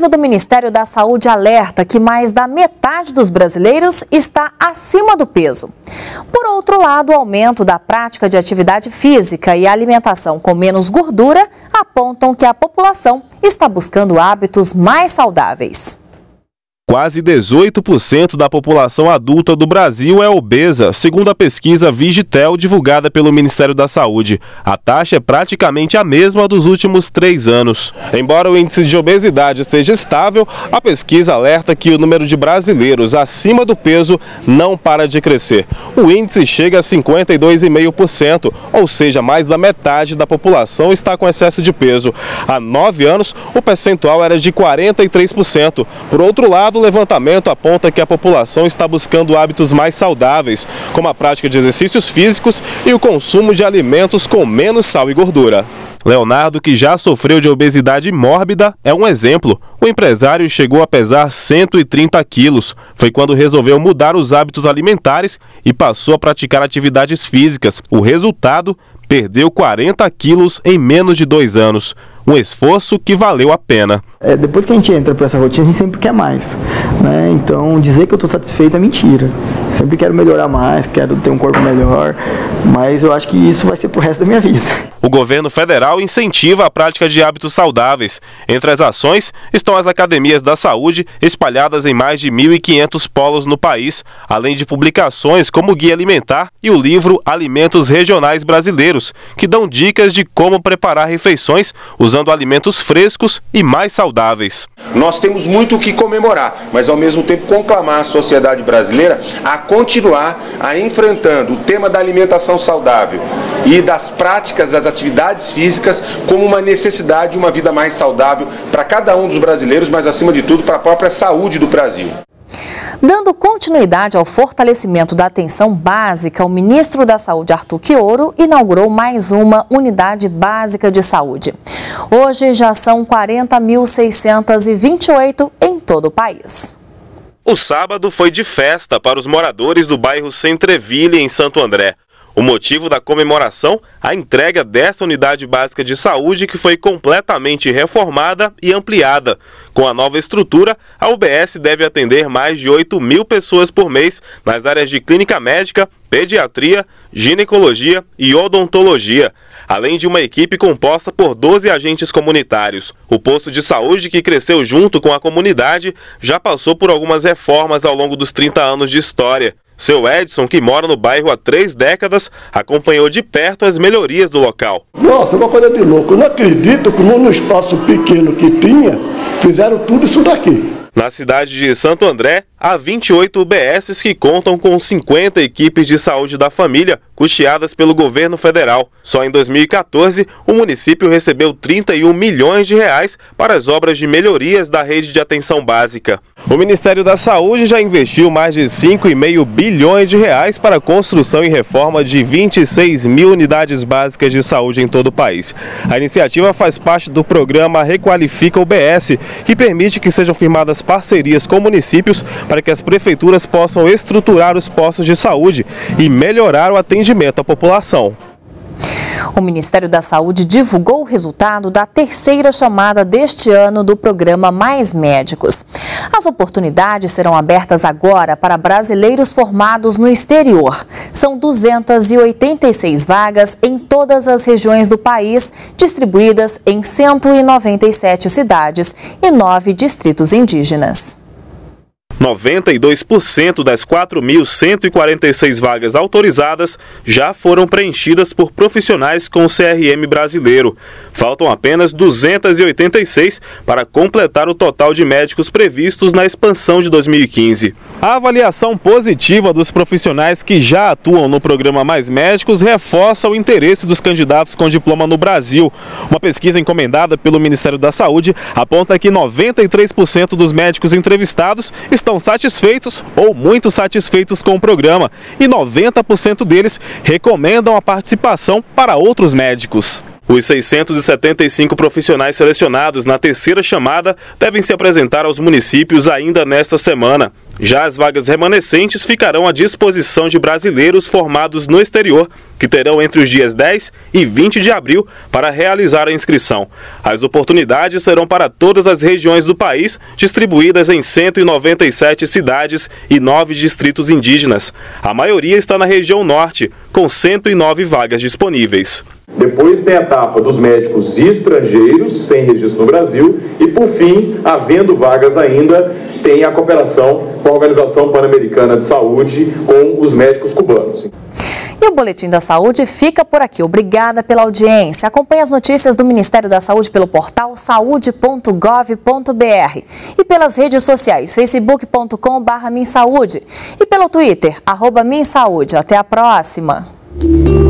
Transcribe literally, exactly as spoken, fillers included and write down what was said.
pesquisa do Ministério da Saúde alerta que mais da metade dos brasileiros está acima do peso. Por outro lado, o aumento da prática de atividade física e alimentação com menos gordura apontam que a população está buscando hábitos mais saudáveis. Quase dezoito por cento da população adulta do Brasil é obesa, segundo a pesquisa Vigitel divulgada pelo Ministério da Saúde. A taxa é praticamente a mesma dos últimos três anos. Embora o índice de obesidade esteja estável, a pesquisa alerta que o número de brasileiros acima do peso não para de crescer. O índice chega a cinquenta e dois vírgula cinco por cento, ou seja, mais da metade da população está com excesso de peso. Há nove anos, o percentual era de quarenta e três por cento. Por outro lado, o levantamento aponta que a população está buscando hábitos mais saudáveis, como a prática de exercícios físicos e o consumo de alimentos com menos sal e gordura. Leonardo, que já sofreu de obesidade mórbida, é um exemplo. O empresário chegou a pesar cento e trinta quilos. Foi quando resolveu mudar os hábitos alimentares e passou a praticar atividades físicas. O resultado, perdeu quarenta quilos em menos de dois anos. Um esforço que valeu a pena. É, depois que a gente entra para essa rotina, a gente sempre quer mais, né? Então, dizer que eu estou satisfeito é mentira. Sempre quero melhorar mais, quero ter um corpo melhor, mas eu acho que isso vai ser pro resto da minha vida. O governo federal incentiva a prática de hábitos saudáveis. Entre as ações estão as academias da saúde, espalhadas em mais de mil e quinhentos polos no país, além de publicações como o Guia Alimentar e o livro Alimentos Regionais Brasileiros, que dão dicas de como preparar refeições usando alimentos frescos e mais saudáveis. Nós temos muito o que comemorar, mas ao mesmo tempo conclamar a sociedade brasileira a continuar a enfrentando o tema da alimentação saudável e das práticas das atividades físicas como uma necessidade de uma vida mais saudável para cada um dos brasileiros, mas acima de tudo para a própria saúde do Brasil. Dando continuidade ao fortalecimento da atenção básica, o ministro da Saúde, Arthur Quioro, inaugurou mais uma unidade básica de saúde. Hoje já são quarenta mil seiscentos e vinte e oito em todo o país. O sábado foi de festa para os moradores do bairro Centreville, em Santo André. O motivo da comemoração, a entrega dessa unidade básica de saúde que foi completamente reformada e ampliada. Com a nova estrutura, a U B S deve atender mais de oito mil pessoas por mês nas áreas de clínica médica, pediatria, ginecologia e odontologia, além de uma equipe composta por doze agentes comunitários. O posto de saúde, que cresceu junto com a comunidade, já passou por algumas reformas ao longo dos trinta anos de história. Seu Edson, que mora no bairro há três décadas, acompanhou de perto as melhorias do local. Nossa, uma coisa de louco. Eu não acredito que no espaço pequeno que tinha, fizeram tudo isso daqui. Na cidade de Santo André, há vinte e oito U B Ss que contam com cinquenta equipes de saúde da família, custeadas pelo governo federal. Só em dois mil e quatorze, o município recebeu trinta e um milhões de reais para as obras de melhorias da rede de atenção básica. O Ministério da Saúde já investiu mais de cinco vírgula cinco bilhões de reais para a construção e reforma de vinte e seis mil unidades básicas de saúde em todo o país. A iniciativa faz parte do programa Requalifica U B S, que permite que sejam firmadas parcerias com municípios para que as prefeituras possam estruturar os postos de saúde e melhorar o atendimento à população. O Ministério da Saúde divulgou o resultado da terceira chamada deste ano do programa Mais Médicos. As oportunidades serão abertas agora para brasileiros formados no exterior. São duzentas e oitenta e seis vagas em todas as regiões do país, distribuídas em cento e noventa e sete cidades e nove distritos indígenas. noventa e dois por cento das quatro mil cento e quarenta e seis vagas autorizadas já foram preenchidas por profissionais com C R M brasileiro. Faltam apenas duzentas e oitenta e seis para completar o total de médicos previstos na expansão de dois mil e quinze. A avaliação positiva dos profissionais que já atuam no programa Mais Médicos reforça o interesse dos candidatos com diploma no Brasil. Uma pesquisa encomendada pelo Ministério da Saúde aponta que noventa e três por cento dos médicos entrevistados estão satisfeitos ou muito satisfeitos com o programa e noventa por cento deles recomendam a participação para outros médicos. Os seiscentos e setenta e cinco profissionais selecionados na terceira chamada devem se apresentar aos municípios ainda nesta semana. Já as vagas remanescentes ficarão à disposição de brasileiros formados no exterior, que terão entre os dias dez e vinte de abril para realizar a inscrição. As oportunidades serão para todas as regiões do país, distribuídas em cento e noventa e sete cidades e nove distritos indígenas. A maioria está na região norte, com cento e nove vagas disponíveis. Depois tem a etapa dos médicos estrangeiros, sem registro no Brasil, e por fim, havendo vagas ainda, tem a cooperação com a Organização Pan-Americana de Saúde, com os médicos cubanos. E o Boletim da Saúde fica por aqui. Obrigada pela audiência. Acompanhe as notícias do Ministério da Saúde pelo portal saúde ponto gov ponto br e pelas redes sociais facebook ponto com barra minsaúde e pelo Twitter, arroba minsaúde. Até a próxima!